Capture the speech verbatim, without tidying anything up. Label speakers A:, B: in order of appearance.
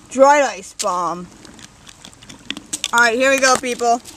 A: dried ice bomb. Alright, here we go, people.